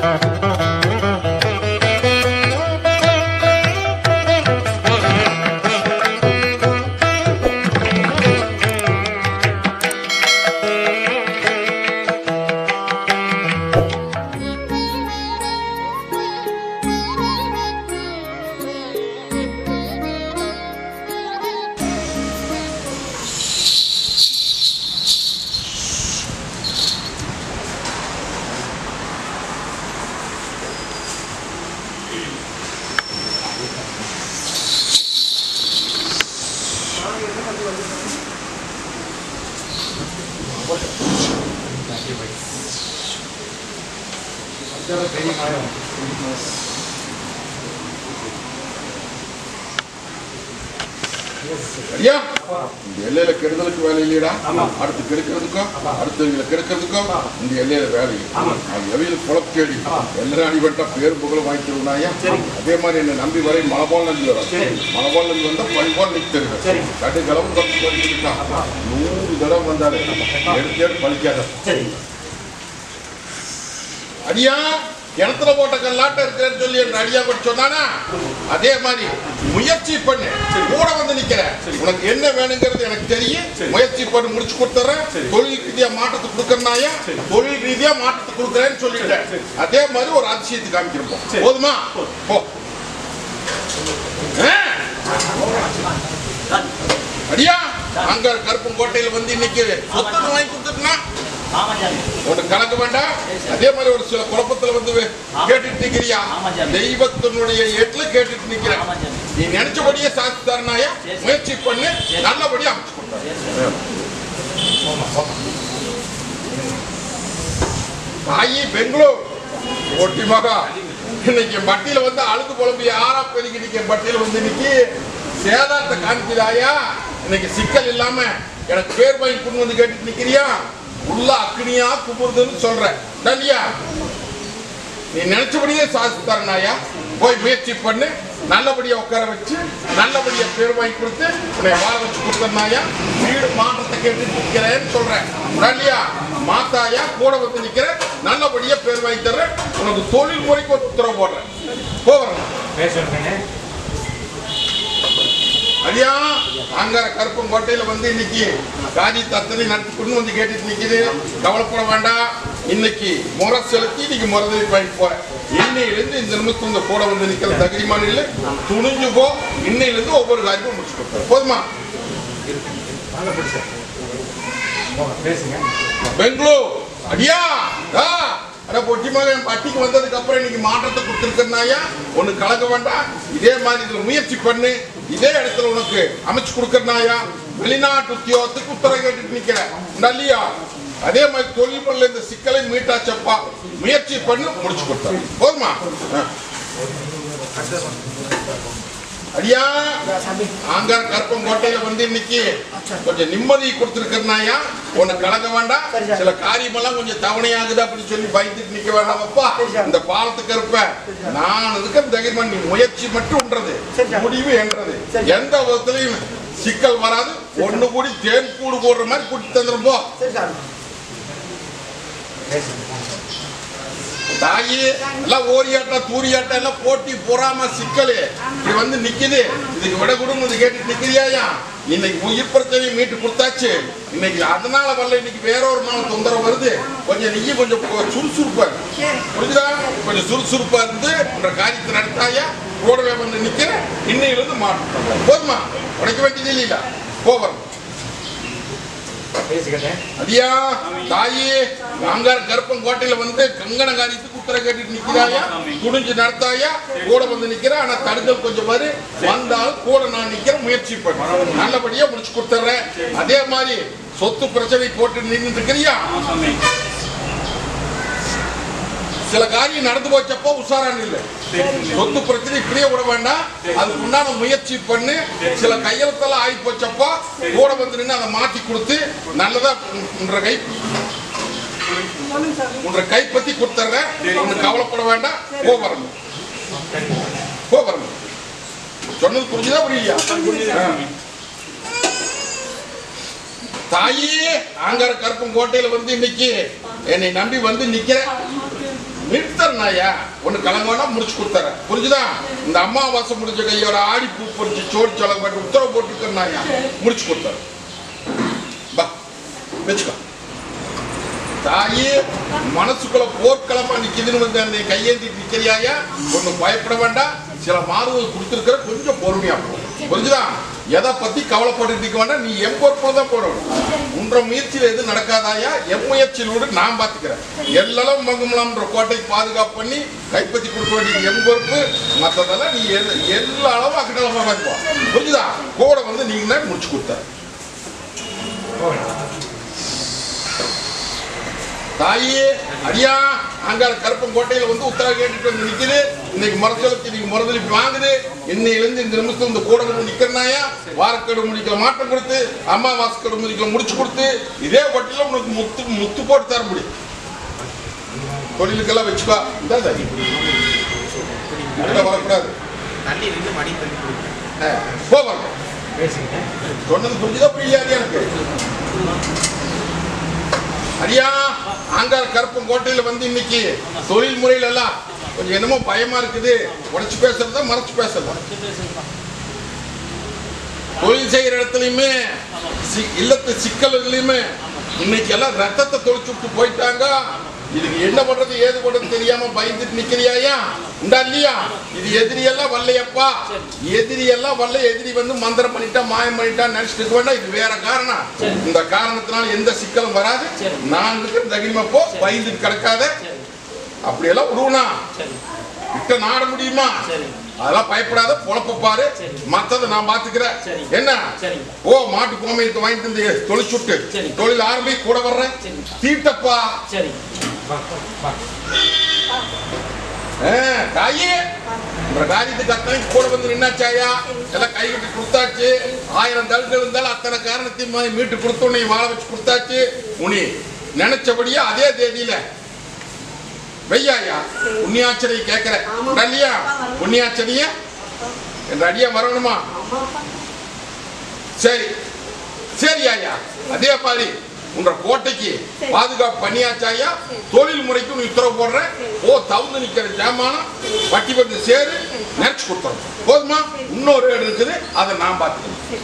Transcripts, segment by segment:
ஐயா இந்த எல்லையில கெடுதலுக்கு வேலை இல்லையடா, அடுத்து கெடுக்கிறதுக்கும் அடுத்தவங்களை கெடுக்கிறதுக்கும் இந்த எல்லையில வேலை அது எவையில குழப்பேடி எல்லாரும் அடிபட்டா பேர் புகழ் வாங்கிக்கிறோம்னாயா. அதே மாதிரி என்னை நம்பி வரை மலை போல் நம்பி வரும், மலை போல் நம்பி வந்தா பழி போல் நிற்கிறது கட்டு கிளம்பு தப்பு படிச்சுட்டான் 100 தடவை வந்தாரு எடுத்து பழிக்காத அடியா கிணத்துல போட்ட கல்லாட்ட இருக்கிறேன்னு சொல்லி என் அடியா கூட சொன்னானா. அதே மாதிரி முயற்சி பண்ணு, கூட வந்து நிக்கிற உனக்கு என்ன வேணுங்கிறது எனக்கு தெரியும், முயற்சி பண்ணி முடிச்சு கொடுத்துறேன். தொழில் ரீதியா மாற்றத்தை கொடுக்கறனாயா தொழில் ரீதியா மாற்றத்தை கொடுக்குறேன்னு சொல்லிட்டேன். அதே மாதிரி ஒரு அதிசயத்தை காமிக்கிறோம், போதுமா? போ அடியா அங்க கருப்பங்கோட்டையில வந்து இன்னைக்கு சொத்து வாங்கி கொடுத்துட்டுனா ஒன்று கலக்க வேண்டாம். அதே மாதிரி ஒரு சில குழப்பத்துல வந்து கேட்டுட்டு நிக்கிறியா, தெய்வத்தினுடைய ஏட்டுல கேட்டுட்டு நிக்கிற நீ நினைச்சபடியே சாட்சி தரனாயா முயற்சி பண்ணு, நல்லபடியா அமைச்சு கொடுத்தாரு. தாயி பெங்களூர் ஒட்டி மகா இன்னைக்கு பட்டியில வந்து அழுது குழம்பு யாரா பெருகி நிக்க பட்டியில வந்து இன்னைக்கு சேதாரத்தை காமிக்கிறாயா. இன்னைக்கு சிக்கல் இல்லாம எனக்கு பேர் வாங்கி கொண்டு வந்து கேட்டுட்டு நிக்கிறியா, உள்ள அக்னியா குமுறுதுன்னு சொல்றேன். நீ நினைச்சபடியே சாதிச்சு தரனாயா, போய் முயற்சி பண்ணு, நல்லபடியா உட்கார வச்சு நல்லபடியா பேர் வாங்கி கொடுத்து உன்னை வாழ வச்சு கொடுத்தனாயா. வீடு மாற்றத்தை கேட்டு நிக்கிறேன்னு சொல்றேன். மாத்தாயா கூட வந்து நிக்கிற, நல்லபடியா பேர் வாங்கி தர்றேன். உனக்கு தொழில் முறைக்கு ஒரு உத்தரவு போடுறேன். போறேன் ஐயா அங்க கருப்பங்கோட்டையில வந்து இன்னைக்கு காதி தத்தனை நடத்தி கொண்டு வந்து கேட்டுட்டு நிக்குது. கவலைப்பட வேண்டாம், இன்னைக்கு முறை செலுத்தி இன்னைக்கு முறை வாங்கிட்டு போறேன். இன்னையிலிருந்து இந்த நிமிஷம் இந்த கூட வந்து நிக்கிற தகுதிமான இல்லை, துணிஞ்சு போ. இன்னையிலிருந்து ஒவ்வொரு காரியமும் முடிச்சு கொடுப்பேன், போதுமா? பெங்களூர் அடியா பொட்டிமாக என் பட்டிக்கு வந்ததுக்கு அப்புறம் இன்னைக்கு மாற்றத்தை கொடுத்துருக்கனாயா ஒண்ணு கலக்க வேண்டாம். இதே மாதிரி இதுல முயற்சி பண்ணு, இதே இடத்துல உனக்கு அமைச்சு கொடுக்கறனாயா. வெளிநாட்டு உத்தியோகத்துக்கு உத்தரவு கேட்டுட்டு நிக்கிறேன் இல்லையா. அதே மாதிரி தொழில் பண்ணல இந்த சிக்கலை மீட்டாச்சப்பா, முயற்சி பண்ணு முடிச்சு கொடுத்தாரு, போதுமா? அடியா ஆங்கார கருப்பங்கோட்டையில வந்து இன்னைக்கு கொஞ்சம் நிம்மதி கொடுத்துருக்கனாயா உன்னை கலக்க வேண்டாம். சில காரியமெல்லாம் கொஞ்சம் தவணையாகுது அப்படின்னு சொல்லி பயந்துட்டு நிக்க வேண்டாம். அப்பா இந்த பாலத்துக்கு இருப்ப நான் இருக்க தைரியமா நீ முயற்சி மட்டும்ன்றது முடிவு என்றது எந்த விதத்திலையும் சிக்கல் வராது. ஒண்ணு கூடி தேன் கூடு போடுற மாதிரி கூட்டி தந்துடும். போ தாயி எல்லாம் ஓரியாட்டா தூரியாட்டா எல்லாம் போட்டி பொறாம சிக்கலு இது வந்து நிக்குது. இதுக்கு விட கொடுங்க கேட்டு நிக்கிறியா. இன்னைக்கு உயிர் பிரச்சனையை மீட்டு கொடுத்தாச்சு. இன்னைக்கு அதனால வரல, இன்னைக்கு வேற ஒரு நாள் தொந்தரவு வருது. கொஞ்சம் நீ கொஞ்சம் சுறுசுறுப்பா புரிஞ்சுதா, கொஞ்சம் சுறுசுறுப்பா இருந்து உன்ற காரியத்தை நடத்தாயா. கூடவே வந்து நிக்கிற இன்னையிலிருந்து மாற்றம், போதுமா? உடைக்க வேண்டியது இல்லையா. போவரும் அடியா தாயி அங்கார கருப்பங்கோட்டையில வந்து கங்கண காரியத்துக்கு உத்தரவு கேட்டுட்டு நிக்கிறாயா, துணிஞ்சு நடத்தாயா. கூட வந்து நிக்கிற, ஆனா தடுக்கல் கொஞ்சம் வரு வந்தாலும் கூட நான் நிக்கிற, முயற்சி பண்ண நல்லபடியா முடிச்சு கொடுத்துறேன். அதே மாதிரி சொத்து பிரச்சனை போட்டு நின்று இருக்கிறியா. சில காரியம் நடந்து போச்சப்போ உஷாரான இல்லை. சொத்து பிரச்சனை இப்படியே விட வேண்டாம், அதுக்கு உண்டான முயற்சி பண்ணு. சில கையெழுத்தெல்லாம் ஆகி போச்சப்போ கூட வந்து நின்று அதை மாற்றி கொடுத்து நல்லதா உன்ற கை பத்தி கொடுத்துறேன். ஒண்ணு கவலைப்பட வேண்டாம். போவரணும் போவரணும் சொன்னது புரிஞ்சுதா புரியலையா. தாயே ஆங்கார கருப்பங்கோட்டையில வந்து இன்னைக்கு என்னை நம்பி வந்து நிக்கிற, நிறுத்தறனாயா ஒண்ணு கலங்கோனா முடிச்சு கொடுத்தற புரிஞ்சுதா இந்த அமாவாசை முடிஞ்ச கையோட ஆடி பூ பொறிச்சு சோடி செலவு பண்ணி உத்தரவு போட்டுருக்கனாயா முடிச்சு கொடுத்தற பா வெச்சுக்கோ தாயே மனசுக்குள்ள போர்க்களமா நிக்குதுன்னு வந்து அந்த கையேந்தி நிக்கிறியாயா ஒன்னும் பயப்பட வேண்டாம் சில மாறுதல் கொடுத்துருக்கிற கொஞ்சம் பொறுமையா போகும் புரிஞ்சுதா எதை பத்தி கவலைப்பட்டு இருக்க வேண்டாம் நீ என் பொறுப்புல தான் போடணும் உன்ற முயற்சியில எது நடக்காதாயா என் முயற்சியிலோடு நான் பாத்துக்கிறேன் எல்லாம் மங்குமலாம்ன்ற கோட்டை பாதுகாப்பு பண்ணி கைப்பற்றி கொடுக்க வேண்டியது என் பொறுப்பு மற்றதெல்லாம் நீ எல்லா அளவும் அக்கடலமா பார்த்துப்பா புரிஞ்சுதா கூட வந்து நீங்க முடிச்சு கொடுத்த தாயே அடியா அங்கால கருப்பங்கோட்டையில வந்து உத்தரவு கேட்டுட்டு வந்து நிக்குது இன்னைக்கு மரத்தொலைக்கு நீங்க முறதளிப்பு வாங்குது இன்னையிலிருந்து இந்த நிமிஷம் இந்த கூட வந்து நிக்கிறனாயா வாரக்கடு முடிக்கல மாற்றம் கொடுத்து அமாவாசக்கடு முடிக்கல முடிச்சு கொடுத்து இதே வட்டில உனக்கு முத்து போட்டு தர முடியும் தொழிலுக்கெல்லாம் வச்சுக்கா இந்த தண்ணி வரக்கூடாது போவாங்க சொன்னது புரிஞ்சுதா புரியாது எனக்கு அடியா அங்கார கருப்பங்கோட்டையில வந்து இன்னைக்கு தொழில் முறையில எல்லாம் கொஞ்சம் என்னமோ பயமா இருக்குது உடைச்சு பேசுறதா மறைச்சு பேசுறதா தொழில் செய்யற இடத்துலயுமே இல்லத்து சிக்கல்களையுமே இன்னைக்கு எல்லாம் ரத்தத்தை தொலைச்சு விட்டு போயிட்டாங்க இதுக்கு என்ன பண்றது ஏது பண்றது தெரியாம பயந்துட்டு நிக்கிறியாயா உண்டா இல்லையா இது எதிரி எல்லாம் வரலையப்பா எதிரி எல்லாம் வரல எதிரி வந்து மந்திரம் பண்ணிட்டா மாயம் பண்ணிட்டா நினைச்சிட்டு இருக்க வேண்டாம் இது வேற காரணம் இந்த காரணத்தினால எந்த சிக்கலும் வராது நான் இருக்கிற தைரியமா போ பயந்துட்டு கிடக்காத அப்படியெல்லாம் விடுவனா விட்ட நாட முடியுமா அதெல்லாம் பயப்படாத பொழப்ப பாரு மத்ததை நான் பாத்துக்கிறேன் என்ன ஓ மாட்டு கோமையத்தை வாங்கிட்டு வந்து தொழிச்சுட்டு தொழில் ஆரம்பி கூட வர்றேன் தீட்டப்பா தாயே காரியத்துக்கு அத்தனை கூட வந்து நின்னாச்சாயா எல்லாம் கை கட்டி கொடுத்தாச்சு 1000 தள்ளுகள் இருந்தாலும் அத்தனை காரணத்தையும் மீட்டு கொடுத்து உன்னை வாழ வச்சு கொடுத்தாச்சு உனி நினைச்சபடியா அதே தேதியில வெய்யாயா புண்ணியாச்சனை கேட்கிற இல்லையா புண்ணியாச்சனைய என்ற அடியா வரணுமா சரி சரி ஐயா அதே மாதிரி உன்ற கோட்டைக்கு பாதுகாப்பு பண்ணியாச்சாயா தொழில் முறைக்கு நீ உத்தரவு போடுற ஓ தவுந்து நிக்கிற ஜாமானம் வட்டி வந்து சேரு நினைச்சு கொடுத்துறோம் போதுமா இன்னொரு இடம் இருக்குது அதை நான் பார்த்துக்கிறேன்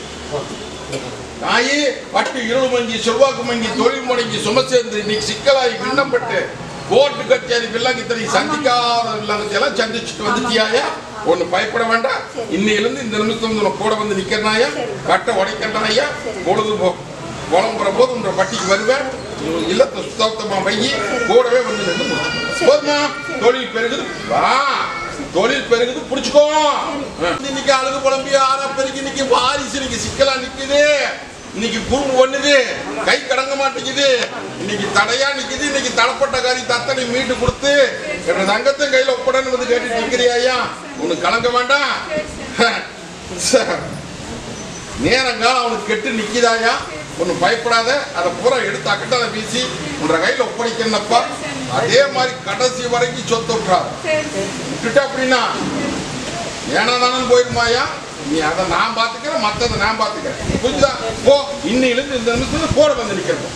நாயி வட்டி இருள் மங்கி செல்வாக்கு மங்கி தொழில் முடங்கி சும சேர்ந்து இன்னைக்கு சிக்கலாகி விண்ணப்பட்டு கோர்ட்டு கச்சேரி வில்லங்கத்தனை சந்திக்காத வில்லங்கத்தையெல்லாம் சந்திச்சுட்டு வந்துட்டியாயா ஒண்ணு பயப்பட வேண்டாம் இன்னையிலிருந்து இந்த நிமிஷம் கூட வந்து நிக்கிறனாயா கட்டை உடைக்கிறனாயா பொழுது புலம்புற போது உன்ற பட்டிக்கு வருவேன் இல்லத்தை சுத்தமா வையி கூடவே வந்து நின்று போதுமா தொழில் பெருகுது வா தொழில் பெருகுது புடிச்சுக்கோ இன்னைக்கு அழுது புலம்பி ஆறா பெருகி இன்னைக்கு வாரிசு இன்னைக்கு சிக்கலா நிக்குது இன்னைக்கு குறும்பு பண்ணுது கை கடங்க மாட்டேங்குது இன்னைக்கு தடையா நிக்குது இன்னைக்கு தடப்பட்ட காரி தத்தனை மீட்டு கொடுத்து என்ற தங்கத்தை கையில ஒப்படன்னு வந்து கேட்டு நிக்கிறியா உனக்கு கலங்க வேண்டாம் நேரங்காலம் அவனுக்கு கெட்டு நிக்குதாயா ஒன்னு பயப்படாத அதை பூரா எடுத்து அக்கட்டால வீசி உன்ற கையில ஒப்படைக்கிறப்பா அதே மாதிரி கடைசி வரைக்கும் சொத்து விட்டுறாரு விட்டுட்டா அப்படின்னா ஏனா தானே போயிருமாயா நீ அதை நான் பாத்துக்கிறேன் மத்ததை நான் பாத்துக்கிறேன் புரிஞ்சுதா போ இன்னையிலிருந்து இந்த நிமிஷத்துல கூட வந்து நிக்கிறோம்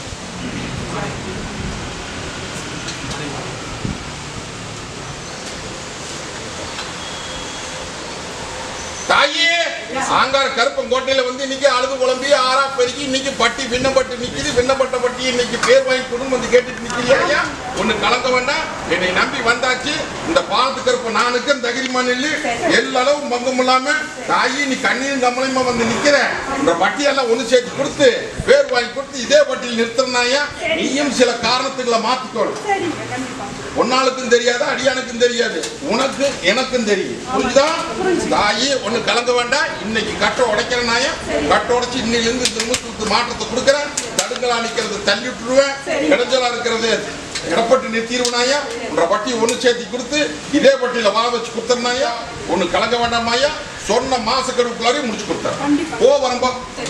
தாயே ஆங்கார கருப்பங்கோட்டையில வந்து இன்னைக்கு அழுது குழம்பி ஆறா பெருக்கி இன்னைக்கு பட்டி விண்ணப்பட்டு நிக்குது விண்ணப்பட்ட பட்டி இன்னைக்கு பேர் வாங்கி கொடுன்னு வந்து கேட்டுட்டு நிக்கிறியா ஒண்ணு கலக்க வேண்டாம் என்னை நம்பி வந்தாச்சு இந்த பாலத்து கருப்பு நானுக்கு தகிரிமா நெல்லு எல்லாரும் பங்கும் இல்லாம தாயி நீ கண்ணீரும் கமலையுமா வந்து நிக்கிற இந்த பட்டியெல்லாம் ஒண்ணு சேர்த்து கொடுத்து பேர் வாங்கி கொடுத்து இதே பட்டியல் நிறுத்தினாயா நீயும் சில காரணத்துக்களை மாத்திக்கணும் ஒன்னாளுக்கும் தெரியாது அடியானுக்கும் தெரியாது உனக்கு எனக்கும் தெரியும் புரிஞ்சுதா தாயி ஒண்ணு கலங்க வேண்டாம் இன்னைக்கு கட்டை உடைக்கிறனாயா கட்டை உடைச்சு இன்னிலிருந்து இந்த நிமிஷத்துக்கு மாற்றத்தை கொடுக்குறேன் தடுங்களா நிக்கிறது தள்ளி விட்டுருவேன் இடைஞ்சலா இருக்கிறது இடப்பட்டு நிறுத்திடுவனாயா உன்ற பட்டியை ஒண்ணு சேர்த்தி கொடுத்து இதே பட்டியில வாழ வச்சு கொடுத்தனாயா ஒண்ணு கலங்க வேண்டாமாயா சொன்ன மாச கடுப்புக்குள்ளாரையும் முடிச்சு கொடுத்தேன் போ வரம்பா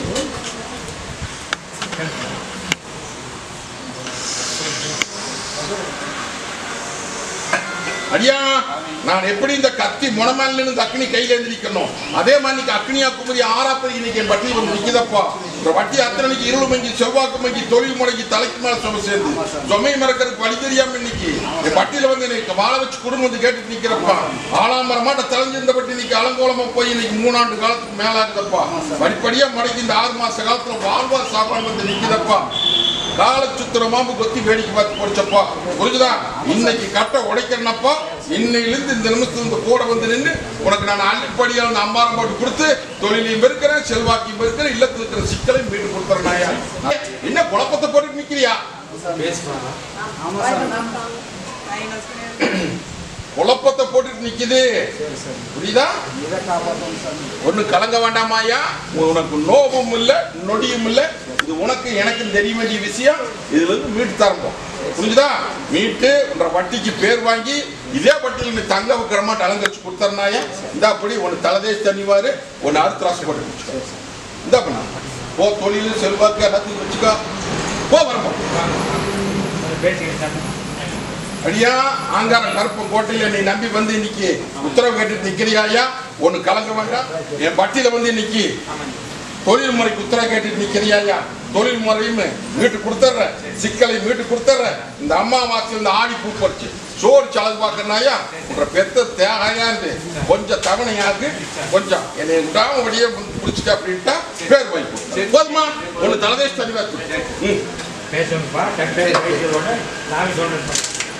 அடியா நான் எப்படி இந்த கத்தி முனமேல இருந்து அக்னி கையில எழுந்திருக்கணும் அதே மாதிரி அக்னியா குமரி ஆறாப்பதி இன்னைக்கு என் பட்டியல் வந்து நிக்குதப்பா வட்டி அத்தனைக்கு இருள் மங்கி செவ்வாக்கு மங்கி தொழில் முடங்கி தலைக்கு மேல சுமை சேர்ந்து சுமை மறக்கிறதுக்கு வழி தெரியாம இன்னைக்கு என் பட்டியில வந்து எனக்கு வாழ வச்சு குடும்பம் வந்து கேட்டு நிக்கிறப்பா ஆலாமரமாட்ட தலைஞ்சிருந்த பட்டி இன்னைக்கு அலங்கோலமா போய் இன்னைக்கு 3 ஆண்டு காலத்துக்கு மேல இருக்குதப்பா படிப்படியா மடக்கி இந்த 6 மாச காலத்துல வாழ்வா சாப்பாடு வந்து நிக்குதப்பா கால சுத்துற மாம்பு கொத்தி வேடிக்கை பார்த்து போடுச்சப்பா புரிஞ்சுதா இன்னைக்கு கட்ட உடைக்கிறனப்பா இன்னையிலிருந்து இந்த நிமிஷத்துல கூட வந்து நின்று உனக்கு நான் அள்ளிப்படியா வந்து அம்பாரம் போட்டு கொடுத்து தொழிலையும் இருக்கிறேன் செல்வாக்கையும் இருக்கிறேன் இல்லத்துல இருக்கிற சிக்கலையும் மீட்டு கொடுத்துறேனாயா என்ன குழப்பத்தை போட்டு நிக்கிறியா குழப்பத்தை போட்டுட்டு நிக்குது புரியுதா ஒண்ணு கலங்க வேண்டாமாயா உனக்கு நோபமும் இல்ல நொடியும் இல்ல இது உனக்கு எனக்கு தெரிய வேண்டிய விஷயம் இதுல இருந்து மீட்டு தரப்போம் புரிஞ்சுதா மீட்டு உன்ற வட்டிக்கு பேர் வாங்கி இதே வட்டியில் நீ தங்க வைக்கிற மாட்டு அலங்கரிச்சு கொடுத்தறனாயா இந்த அப்படி ஒன்னு தலைதேசி தண்ணிவாரு ஒன்னு அறுத்து போட்டு வச்சுக்கோ இந்த பண்ண போ தொழில் செல்வாக்கு எல்லாத்தையும் வச்சுக்கோ போ வரப்போம் அடியா ஆங்கார கருப்பம் கோட்டையில நீ நம்பி வந்து இன்னைக்கு உத்தரவு கேட்டு நிக்கிறியா ஒண்ணு கலங்க வேண்டாம் என் பட்டியில வந்து இன்னைக்கு தொழில் முறைக்கு உத்தரவு கேட்டு நிக்கிறியா தொழில் முறையும் மீட்டு கொடுத்துட்ற சிக்கலை மீட்டு கொடுத்துட்ற இந்த அம்மாவாசை இந்த ஆடி பூ பறிச்சு சோறு சலகு பார்க்கறனாயா உன்ற பெத்த தேகையா இருந்து கொஞ்சம் தவணையாக்கு கொஞ்சம் என்னை விடாம வழியே பிடிச்சிட்டு அப்படின்ட்டா பேர் வாங்கி போதுமா ஒண்ணு தலைதேசி தனி வாக்கு பேசணும்ப்பா நான் சொல்றேன்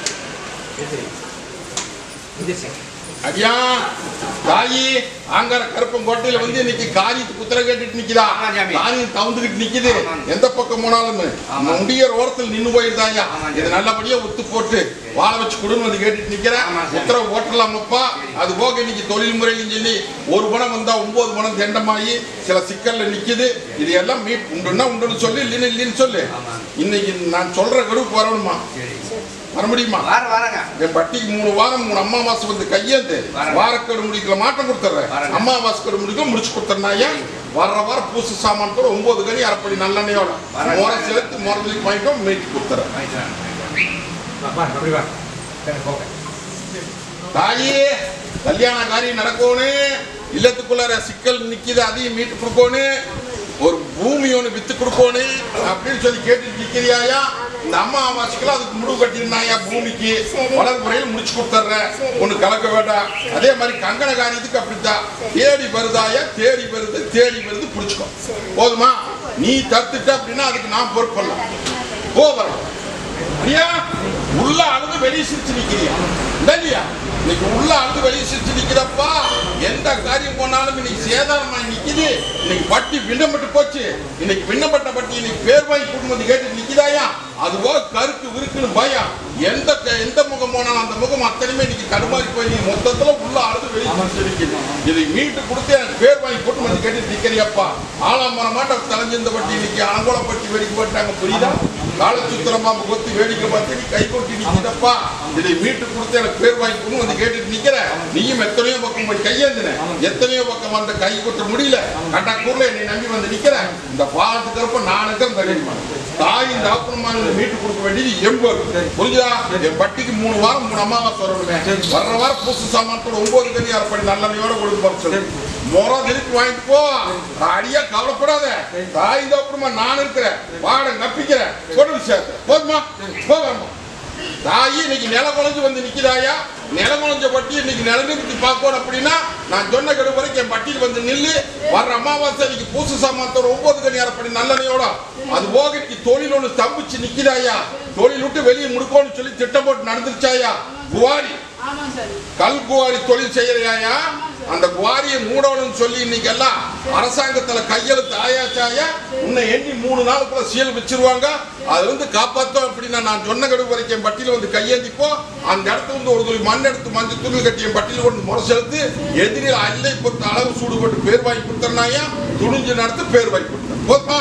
அடியா தாயி ஆங்கார கருப்பம் கோட்டையில வந்து இன்னைக்கு காரியத்துக்கு உத்தரவு கேட்டுட்டு நிக்குதா காரியம் தவுந்துகிட்டு நிக்குது எந்த பக்கம் போனாலும் முடியற ஓரத்தில் நின்று போயிருந்தாயா இது நல்லபடியா ஒத்து போட்டு வாழ வச்சு கொடுன்னு வந்து கேட்டுட்டு நிக்கிறேன் உத்தரவு ஓட்டலாமப்பா அது போக இன்னைக்கு தொழில் முறையிலும் சொல்லி ஒரு பணம் வந்தா 9 பணம் தண்டமாயி சில சிக்கல்ல நிக்குது இது எல்லாம் மீட் உண்டுன்னா உண்டுன்னு சொல்லு இல்லைன்னு சொல்லு இன்னைக்கு நான் சொல்ற கடுப்பு வரணுமா வர முடியுமா என் பட்டிக்கு 3 வாரம் 3 அம்மாவாசை வந்து கையேந்து வாரக்கடு முடிக்கல மாட்டம் கொடுத்துறேன் அம்மாவாசை கடு முடிக்கல முடிச்சு கொடுத்துறேன் வர்ற வாரம் பூசு சாமான் கூட 9 கனி அரைப்படி நல்லெண்ணையோட முறை சேர்த்து முறைக்கு வாங்கிட்டோம் மீட்டு கொடுத்துறேன் தாயே கல்யாண காரியம் நடக்கணும் இல்லத்துக்குள்ள சிக்கல் நிக்குது அதையும் மீட்டு கொடுக்கணும் ஒரு பூமி ஒன்று வித்து கொடுக்கணும் அப்படின்னு சொல்லி கேட்டு நிக்கிறியாயா இந்த அம்மாவாசைக்குள்ள அதுக்கு முடிவு கட்டிருந்தாயா பூமிக்கு வளர்முறையில் முடிச்சு கொடுத்துட்றேன் ஒண்ணு கலக்க வேண்டாம் அதே மாதிரி கங்கண காரியத்துக்கு அப்படித்தான் தேடி வருதாயா தேடி வருது புடிச்சுக்கோ போதுமா நீ தடுத்துட்ட அப்படின்னா அதுக்கு நான் பொறுப்பல்ல போவரம் ஐயா உள்ள அழுது வெளியே சிரிச்சு நிக்கிறியா இல்லையா இன்னைக்கு உள்ள அழுது வெளியே சிரிச்சு நிக்கிறப்பா எந்த காரியம் போனாலும் இன்னைக்கு சேதாரமா நிக்குது இன்னைக்கு பட்டி விண்ணப்பட்டு போச்சு இன்னைக்கு விண்ணப்பட்ட பட்டி இன்னைக்கு பேர் வாங்கி கூட்டு கேட்டு நிக்குதாயா அதுவோ கருக்கு விருக்குன்னு பயம் எந்த முகம் போனாலும் அந்த முகம் அத்தனையுமே இன்னைக்கு தடுமாறி போய் நீ மொத்தத்துல உள்ள அழுது வெளியே சிரிச்சு நிக்குது இதை மீட்டு கொடுத்து எனக்கு பேர் வாங்கி கூட்டு கேட்டு நிக்கிறியப்பா ஆலாமரம் மாட்ட தலைஞ்சிருந்த பட்டி இன்னைக்கு அலங்கோலப்பட்டி வேடிக்கை போட்டாங்க புரியுதா கால சுத்திரமா கொத்தி வேடிக்கை பார்த்து நீ கை கொட்டி நிக்கிறப்பா இதை மீட்டு கொடுத்து எனக்கு பேர் வாங்கி கொடுன்னு கேட்டுட்டு நிக்கிற நீயும் எத்தனையோ பக்கம் போய் கையேந்தின எத்தனையோ பக்கம் அந்த கை கொட்ட முடியல கண்டாக்கூர்ல என்னை நம்பி வந்து நிக்கிற இந்த பாலத்துக்கு நானுக்கு தெரியுமா தாய் இந்த ஆப்பனமான மீட்டு கொடுக்க வேண்டியது 80 புரிஞ்சுதா என் பட்டிக்கு 3 வாரம் 3 அம்மாவாசை வரணுமே வர்ற வாரம் பூசு சாமான்களோட 9 கனி அரைப்படி நல்லெண்ணையோட கொடுக்க சொல்லு முறை திருப்பி வாங்கிட்டு போ அடியா கவலைப்படாத தாய் இந்த ஆப்பனமா நான் இருக்கிறேன் வாட நப்பிக்கிறேன் சொல்ற விஷயத்த போதுமா போவேமா தாயி இன்னைக்கு நில குழஞ்சு வந்து நிக்கிறாயா நில குழஞ்ச பட்டி இன்னைக்கு நிலநிறுத்தி பார்க்கணும் அப்படின்னா நான் சொன்ன கடு வரைக்கும் என் பட்டியில் வந்து நில்லு வர்ற அமாவாசை இன்னைக்கு பூசு சாமான்த்தோட 9 கனி அரைப்படி நல்லெண்ணையோட அது போக இன்னைக்கு தொழில் ஒண்ணு ஸ்தம்பிச்சு நிக்கிறாயா தொழில் விட்டு வெளியே முடுக்கோன்னு சொல்லி திட்டம் போட்டு நடந்துருச்சாயா குவாரி கல் குவாரி தொழில் செய்யறியாயா அந்த குவாரியை மூடணும்னு சொல்லி இன்னைக்கு எல்லாம் அரசாங்கத்துல கையெழுத்து ஆயாச்சாயா உன்னை எண்ணி 3 நாளுக்குள்ள சீல் வச்சிருவாங்க அதுல இருந்து காப்பாத்தோம் அப்படின்னா நான் சொன்ன கடு வரைக்கும் பட்டியல வந்து கையேந்திப்போ அந்த இடத்துல வந்து ஒரு துளி மண் எடுத்து மஞ்சள் துணி கட்டிய பட்டியல கொண்டு முறை செலுத்து எதிரில் அல்லை பொறுத்த அளவு சூடு போட்டு பேர் வாங்கி கொடுத்தனாயா துணிஞ்சு நடத்து பேர் வாங்கி கொடுத்தேன் போதுமா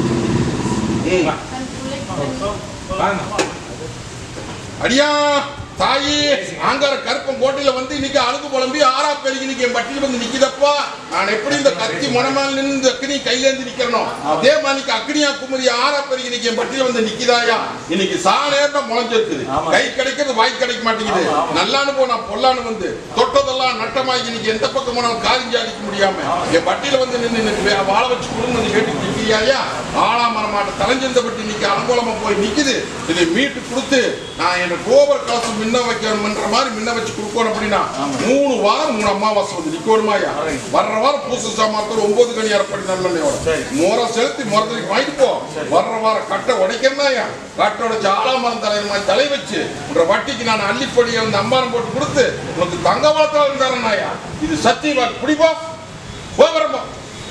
அடியா தாயி ஆங்கார கருப்பம் கோட்டையில வந்து இன்னைக்கு அழுகு புலம்பி ஆறா பெருகி இன்னைக்கு என் பட்டியல வந்து நிக்குதப்பா. நான் எப்படி இந்த கத்தி மனமால் நின்று இந்த அக்னி கையில இருந்து நிக்கிறனோ அதே மாதிரி அக்னியா குமரி ஆறா பெருகி இன்னைக்கு என் பட்டியல வந்து நிக்குதாயா. இன்னைக்கு சாணேர்னா முளைஞ்சிருக்குது, கை கிடைக்கிறது வாய் கிடைக்க மாட்டேங்குது. நல்லான்னு போனா பொல்லான்னு வந்து தொட்டதெல்லாம் நட்டமாகி இன்னைக்கு எந்த பக்கம் போனாலும் காரியம் சாதிக்க முடியாம என் பட்டியல வந்து நின்று வாழ வச்சு கொடுங்க கேட்டு நிக்கிறியாயா. ஆளாமரமாட்ட தலைஞ்சிருந்தபட்டு இன்னைக்கு அனுகூலமா போய் நிக்குது. இதை மீட்டு கொடுத்து நான் என்ன கோபர் கலசம் முன்ன வைக்கணும்ன்ற மாதிரி முன்ன வச்சு கொடுக்கணும். அப்படின்னா 3 வாரம் 3 அமாவாசை வந்து நிக்கணுமாயா. வர்ற வாரம் பூச சாமான்கள் 9 கனி அரைப்படி நல்லெண்ணெயோட முறை செலுத்தி முறதுக்கு வாங்கிட்டு போ. வர்ற வாரம் கட்டை உடைக்கிறனாயா, கட்டை உடைச்சு ஆலாமரம் தலைவர் மாதிரி தலை வச்சு வட்டிக்கு நான் அள்ளிப்படியை வந்து அம்பாரம் போட்டு கொடுத்து உனக்கு தங்க வளர்த்தாலும் தரேனாயா. இது சத்தியமா குடிப்பா போகிறப்பா.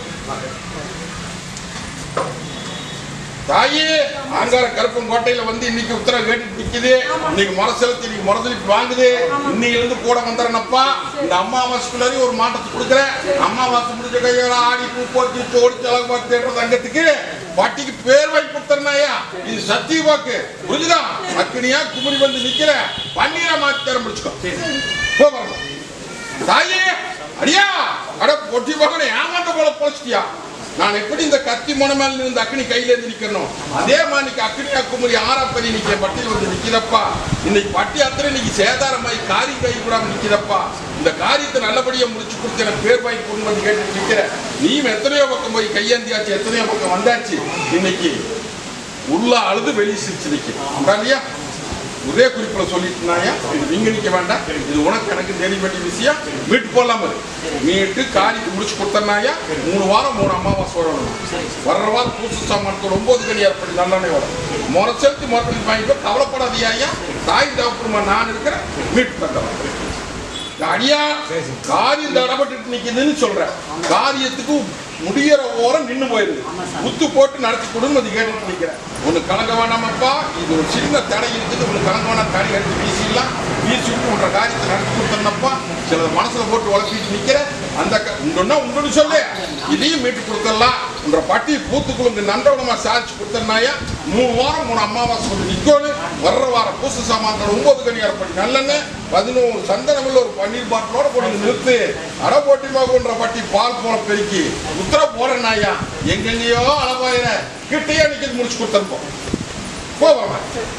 தாயே ஆங்கார கருப்பம் கோட்டையில வந்து இன்னைக்கு உத்தரவு கேட்டு நிக்குது. இன்னைக்கு முறை செலுத்தி இன்னைக்கு முறதளிப்பு வாங்குது. இன்னைக்கு இருந்து கூட வந்துறேனப்பா. இந்த அம்மாவாசைக்குள்ளாரி ஒரு மாட்டத்தை கொடுக்குறேன். அம்மாவாசை முடிஞ்ச கையோட ஆடி பூ போச்சு சோடிச்சு அழகு பார்த்து தேடுற தங்கத்துக்கு வட்டிக்கு பேர் வாங்கி கொடுத்துறனாயா. இது சத்திய வாக்கு புரிஞ்சுதான். அக்னியா குமரி வந்து நிக்கிற பன்னீரா மாத்தி தர முடிச்சுக்கோ போகிறோம். தாயே அடியா அட பொட்டி பகனை ஏமாந்த போல பொழிச்சிட்டியா. நான் எப்படி இந்த கத்தி மனமேல இருந்து அக்னி கையில இருந்து நிக்கணும் அதே மாதிரி அக்னியா குமரி ஆறாப்பதி நிக்க பட்டியல் வந்து நிக்கிறப்பா. இன்னைக்கு பட்டி அத்தனை இன்னைக்கு சேதாரமாய் காரி கை கூட நிக்கிறப்பா. இந்த காரியத்தை நல்லபடியா முடிச்சு கொடுத்து எனக்கு பேர் வாங்கி கொண்டு வந்து கேட்டு நிக்கிற. நீ எத்தனையோ பக்கம் போய் கையேந்தியாச்சு, எத்தனையோ பக்கம் வந்தாச்சு. இன்னைக்கு உள்ள அழுது வெளியே சிரிச்சு நிக்கிறேன் இல்லையா. ஒரே குறிப்பில் சொல்லிட்டுனாயா, இது நீங்க நிக்க வேண்டாம், இது உனக்கு எனக்கு தெரிய வேண்டிய விஷயம். மீட்டு போடலாம் மீட்டு காரியத்தை முடிச்சு கொடுத்தனாயா. 3 வாரம் 3 அமாவாசை வரணும். வர்ற வாரம் பூசு சாமான்கள் 9 கனி ஏற்படி நல்லெண்ணே வரும். முறை செலுத்தி முறைப்படி வாங்கிட்டு கவலைப்படாதியா. தாய் தகப்பமா நான் இருக்கிறேன் மீட்டு தந்தவன் அடியா. காரியம் தடப்பட்டு நிக்குதுன்னு சொல்றேன். காரியத்துக்கு முடியற ஓரம் நின்று போயிருது. குத்து போட்டு நடத்தி கொடுன்னு கேட்டு நிக்கிறேன். ஒண்ணு கலங்க வேண்டாமப்பா. இது ஒரு சின்ன தடை இருக்குது. ஒண்ணு கலங்க வேண்டாம். தடை எடுத்து வீசிடலாம். வீசிட்டு உன்ற காரியத்தை நடத்தி கொடுத்தனப்பா. சில மனசுல போட்டு உழப்பிட்டு நிக்கிற. அந்த உண்டுன்னா உண்டுன்னு சொல்லு. இதையும் மீட்டு கொடுத்துடலாம். உன்ற பட்டி பூத்துக்குழுங்க நன்றவனமா சாதிச்சு கொடுத்தனாயா. 3 வாரம் 3 அமாவாசை வந்து நிக்கணும். வர்ற வாரம் பூச சாமான்கள் 9 கனி ஏற்படி நல்லெண்ணு 11 சந்தனமில் ஒரு பன்னீர் பாட்டிலோட போட்டு நிறுத்து. அட போட்டி மகுன்ற பட்டி பால் போல பெருக்கி உத்தர போறனாயா. எங்கெங்கயோ அளவாயிர கிட்டையே நிக்கிறது முடிச்சு கொடுத்துருப்போம் போவாங்க.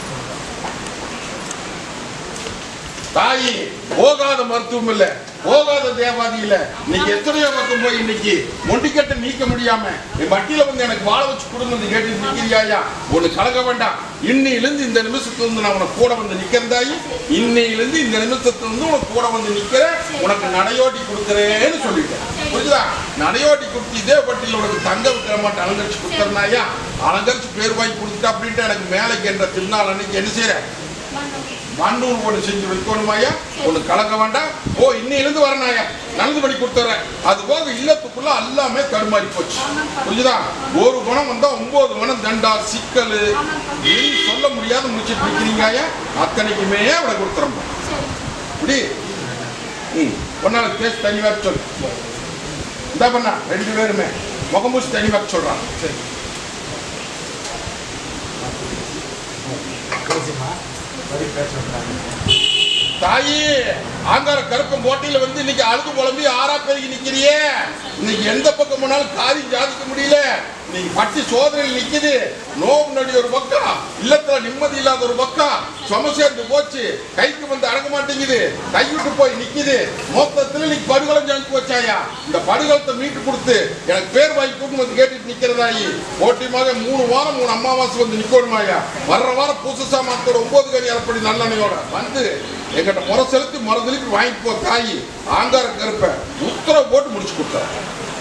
தாயி போகாத மருத்துவம் இல்ல, போகாத தேவாதி இல்ல. இன்னைக்கு எத்தனையோ பக்கம் போய் இன்னைக்கு மொண்டிக்கட்டை நீக்க முடியாம என் வட்டியில வந்து எனக்கு வாழ வச்சு கொடுங்க கேட்டு நிக்கிறியாயா. ஒண்ணு கலங்க வேண்டாம். இன்னையிலிருந்து இந்த நிமிஷத்துல இருந்து நான் உனக்கு கூட வந்து நிக்கிறதாயி. இன்னையிலிருந்து இந்த நிமிஷத்துல இருந்து உனக்கு கூட வந்து நிக்கிறேன். உனக்கு நடையோட்டி கொடுக்குறேன்னு சொல்லிட்டேன். புரியுதா. நடையோட்டி கொடுத்து இதே பட்டியல உனக்கு தங்க விக்கிற மாட்டேன் அலங்கரிச்சு கொடுத்துறனாயா. அலங்கரிச்சு பேர் வாங்கி கொடுத்துட்டு அப்படின்ட்டு எனக்கு மேலைக்கு என்ற திருநாள் அன்னைக்கு என்ன செய்யறேன் மண்டூர் ஒன்று செஞ்சு வைக்கணுமாயா. ஒன்று கலக்க வேண்டாம். ஓ இன்னையிலிருந்து வரனாயா நல்லது பண்ணி கொடுத்துறேன். அது போக இல்லத்துக்குள்ள எல்லாமே தடுமாறி போச்சு. புரிஞ்சுதா. ஒரு குணம் வந்தா 9 குணம் தண்டா சிக்கல் சொல்ல முடியாத முடிச்சுட்டு இருக்கிறீங்க. அத்தனைக்குமே அவளை கொடுத்துறோம். இப்படி ஒன்னால பேச தனிவாக சொல்லு. இந்த பண்ணா 2 பேருமே முகமூசி தனிவாக சொல்றான். சரி தாயி ஆங்கார கருப்பம் கோட்டையில வந்து இன்னைக்கு அழுது புலம்பி ஆறா பெருகி நிக்கிறியே. இன்னைக்கு எந்த பக்கம் போனாலும் காரியம் சாதிக்க முடியல. இன்னைக்கு பட்டி சோதனையில் நிக்குது. நோவு நடி ஒரு பக்கம், இல்லத்துல நிம்மதி இல்லாத ஒரு பக்கம், சும சேர்ந்து போச்சு. கைக்கு வந்து அடங்க மாட்டேங்குது. கைவிட்டு போய் நிக்குது. மொத்தத்துல இன்னைக்கு படுகலம் ஜாங்கி போச்சாயா. இந்த படுகலத்தை மீட்டு கொடுத்து எனக்கு பேர் வாங்கி கூட்டு வந்து கேட்டுட்டு நிக்கிறதாயி. போட்டியமாக 3 வாரம் 3 அமாவாசை வந்து நிக்கணுமாயா. வர்ற வாரம் பூச சாமான்களோட 9 கனி அரைப்படி நல்லெண்ணையோட வந்து எங்கிட்ட முறை செலுத்தி முறதளிப்பு வாங்கிட்டு போ தாயி. ஆங்கார கருப்பை உத்தரவு போட்டு முடிச்சு கொடுத்தாரு.